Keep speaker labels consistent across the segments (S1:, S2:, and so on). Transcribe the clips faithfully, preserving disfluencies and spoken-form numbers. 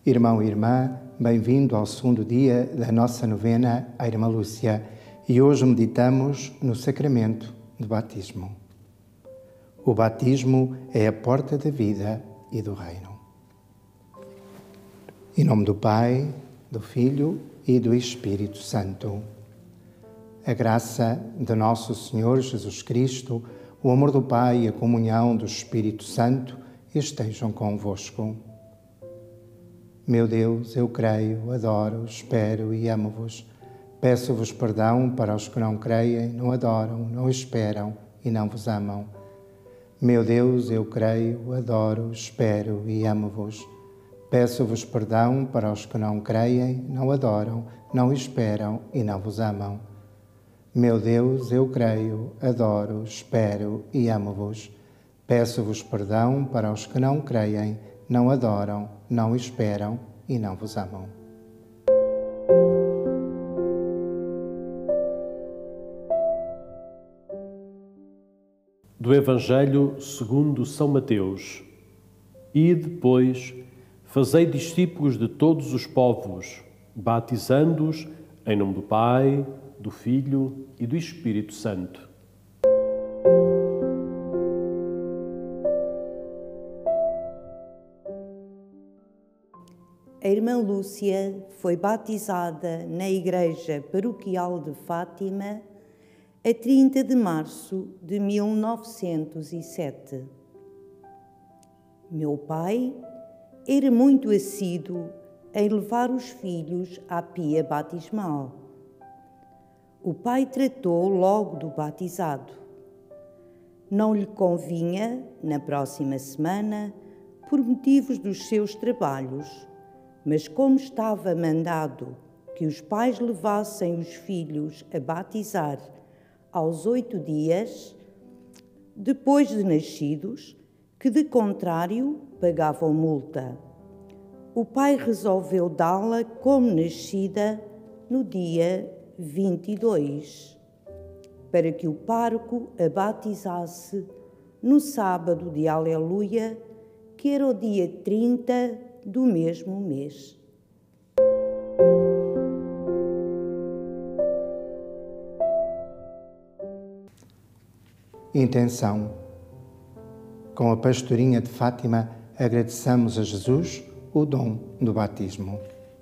S1: Irmão e irmã, bem-vindo ao segundo dia da nossa novena à Irmã Lúcia e hoje meditamos no sacramento do batismo. O batismo é a porta da vida e do reino. Em nome do Pai, do Filho e do Espírito Santo. A graça de nosso Senhor Jesus Cristo, o amor do Pai e a comunhão do Espírito Santo estejam convosco. Meu Deus, eu creio, adoro, espero e amo-vos. Peço-vos perdão para os que não creem, não adoram, não esperam e não vos amam. Meu Deus, eu creio, adoro, espero e amo-vos. Peço-vos perdão para os que não creem, não adoram, não esperam e não vos amam. Meu Deus, eu creio, adoro, espero e amo-vos. Peço-vos perdão para os que não creem, não adoram, não esperam e não vos amam.
S2: Do Evangelho segundo São Mateus. Ide, pois, fazei discípulos de todos os povos, batizando-os em nome do Pai, do Filho e do Espírito Santo.
S3: A irmã Lúcia foi batizada na Igreja Paroquial de Fátima a trinta de março de mil novecentos e sete. Meu pai era muito assíduo em levar os filhos à pia batismal. O pai tratou logo do batizado. Não lhe convinha, na próxima semana, por motivos dos seus trabalhos, mas como estava mandado que os pais levassem os filhos a batizar aos oito dias, depois de nascidos, que de contrário pagavam multa. O pai resolveu dá-la como nascida no dia vinte e dois, para que o pároco a batizasse no sábado de Aleluia, que era o dia trinta do mesmo mês.
S1: Intenção. Com a pastorinha de Fátima, agradeçamos a Jesus o dom do batismo.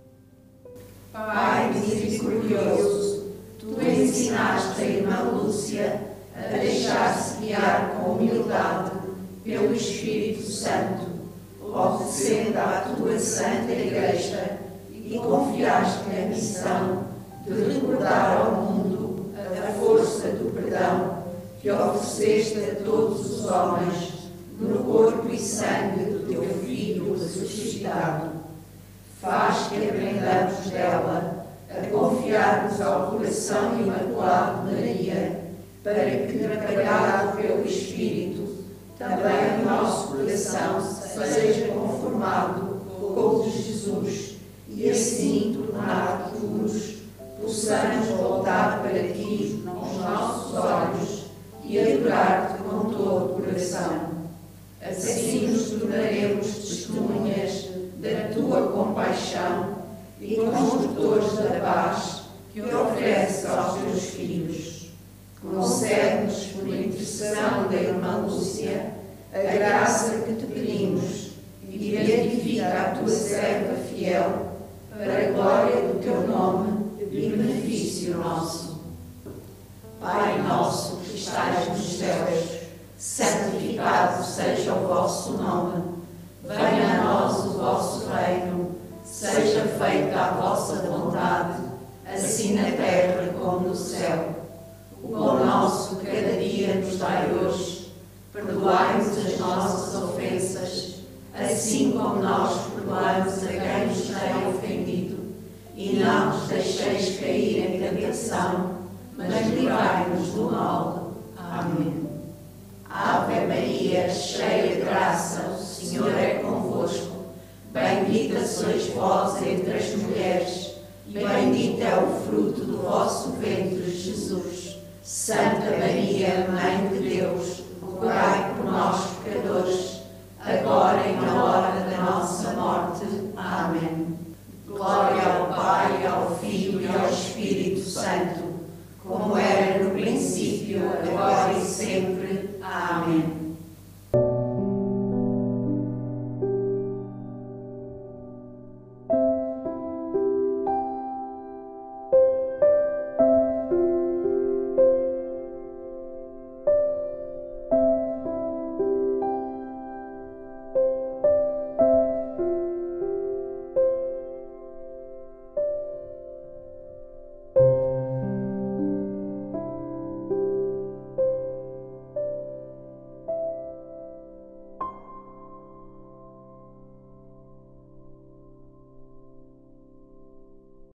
S4: Pai misericordioso, tu ensinaste a irmã Lúcia a deixar-se guiar com humildade pelo Espírito Santo, obedecendo à tua Santa Igreja, e confiaste-lhe a missão de recordar ao mundo a força do perdão que ofereceste a todos os homens no corpo e sangue do teu Filho ressuscitado. Faz que aprendamos dela a confiar-nos ao coração imaculado de Maria, para que, trabalhado pelo Espírito, também o nosso coração seja conformado com o de Jesus, e assim, tornados puros, possamos voltar para ti com os nossos olhos e adorar-te com todo o coração. Assim nos tornaremos testemunhas da tua compaixão e construtores da paz que ofereces aos teus filhos. Concede-nos, por intercessão da irmã Lúcia, a graça que te pedimos, e beatifica a tua serva fiel, para a glória do teu nome e benefício nosso. Pai nosso que estais nos céus, santificado seja o vosso nome. Venha a nós o vosso reino, seja feita a vossa vontade, assim na terra como no céu. O pão nosso de cada dia nos dai hoje. Perdoai-nos as nossas ofensas, assim como nós perdoamos a quem nos tem ofendido. E não nos deixeis cair em tentação, mas livrai-nos do mal. Amém. Ave Maria, cheia de graça, o Senhor é convosco. Bendita sois vós entre as mulheres, e bendito é o fruto do vosso ventre, Jesus. Santa Maria, Mãe de Deus, rogai por nós, pecadores, agora e na hora da nossa morte. Amém. sempre.